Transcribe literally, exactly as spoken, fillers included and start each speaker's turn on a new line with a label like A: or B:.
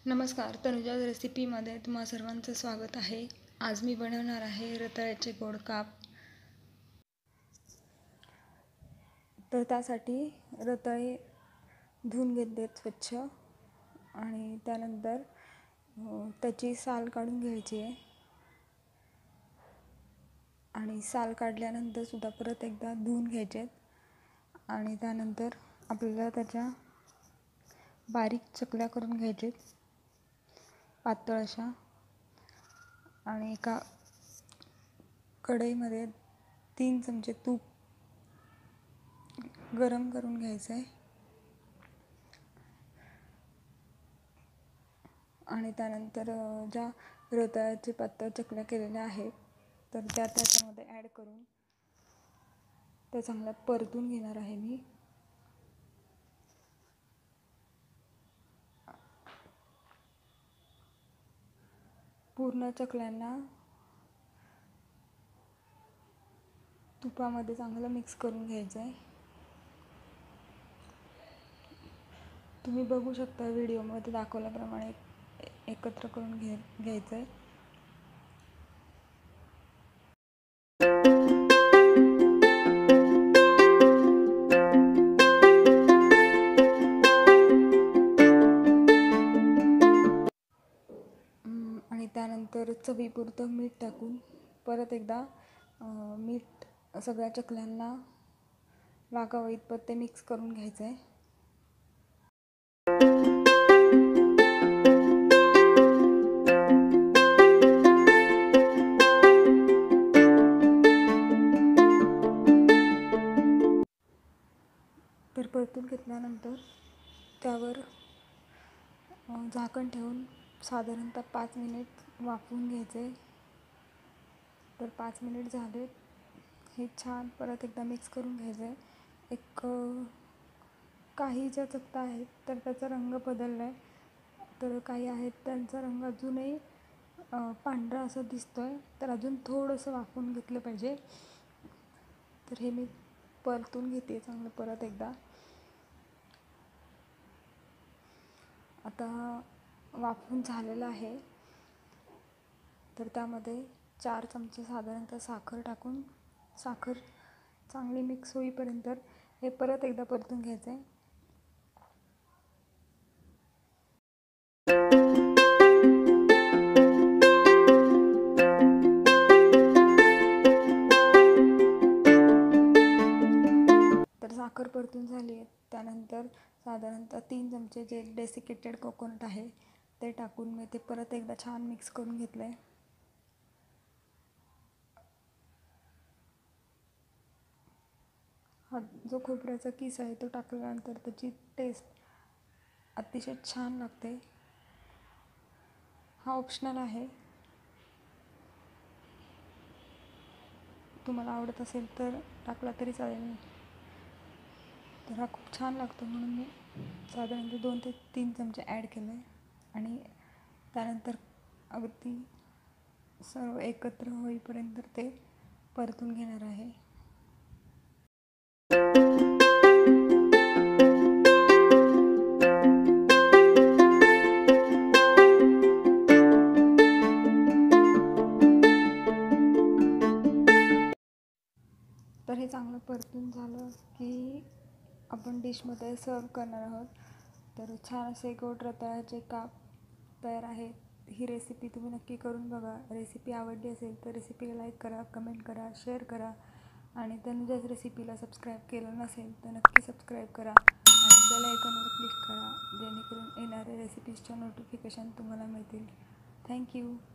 A: नमस्कार, तनुजा रेसिपीमध्ये तुम्हा सर्वांचं स्वागत आहे। आज मी बनवणार आहे रताळ्याचे गोड काप। तर त्यासाठी रताळे धुवून घेतलेत स्वच्छ आणि त्यानंतर त्याची साल काढून घ्यायची आहे आणि साल काढल्यानंतर सुद्धा परत एकदा धुवून घ्यायचे आणि त्यानंतर आपल्याला त्याच्या बारीक चकल्या करून घ्यायचेत पातळ अशा। आणि एका कढईमध्ये तीन चमचे तूप गरम करून घ्यायचं आहे आणि त्यानंतर ज्या रताळ्याचे पातळ चकल्या केलेल्या आहेत तर त्या त्याच्यामध्ये ॲड करून त्या चांगल्या परतून घेणार आहे मी। पूर्ण चकल्यांना तुपामध्ये चांगलं मिक्स करून घ्यायचं आहे। तुम्ही बघू शकता व्हिडिओमध्ये दाखवल्याप्रमाणे एकत्र करून घे घ्यायचं आहे। आणि त्यानंतर चवीपुरतं मीठ टाकून परत एकदा मीठ सगळ्या चकल्यांना लागावं इतपत ते मिक्स करून घ्यायचं आहे। तर परतून घेतल्यानंतर त्यावर झाकण ठेवून साधारणतः पाच मिनिट वाफवून घ्यायचे। तर पाच मिनिट झाले, हे छान परत एकदा मिक्स करून घ्यायचं आहे। एक काही ज्या चकल्या आहेत तर त्याचा रंग बदलला आहे, तर काही आहेत त्यांचा रंग अजूनही पांढरा असं दिसतो आहे, तर अजून थोडंसं वाफवून घेतलं पाहिजे। तर हे मी परतून घेते चांगलं परत एकदा। आता वाफवून झालेलं आहे, तर त्यामध्ये चार चमचे साधारणतः साखर टाकून साखर चांगली मिक्स होईपर्यंत हे परत एकदा परतून घ्यायचं आहे। तर साखर परतून झाली आहे, त्यानंतर साधारणतः तीन चमचे जे डेसिकेटेड कोकोनट आहे ते टाकून मी ते परत एकदा छान मिक्स करून घेतलं आहे। हा जो खोबऱ्याचा किस आहे तो टाकल्यानंतर त्याची टेस्ट अतिशय छान लागते। हा ऑप्शनल आहे, तुम्हाला आवडत असेल तर टाकला तरी चालेल। तर हा खूप छान लागतो म्हणून मी साधारणतः दोन ते तीन चमचे ॲड केलं आहे आणि त्यानंतर अगदी सर्व एकत्र होईपर्यंत ते परतून घेणार आहे। तर हे चांगलं परतून झालं की आपण डिशमध्ये सर्व करणार आहोत। तर छान असे गोड रताळ्याचे काप तयार आहेत। ही रेसिपी तुम्ही नक्की करून बघा। रेसिपी आवडली असेल तर रेसिपीला लाईक करा, कमेंट करा, शेअर करा आणि तनुजाच रेसिपीला सबस्क्राईब केलं नसेल तर नक्की सबस्क्राईब करा आणि बेल आयकॉनवर क्लिक करा, जेणेकरून येणाऱ्या रेसिपीजच्या नोटिफिकेशन तुम्हाला मिळतील। थँक्यू।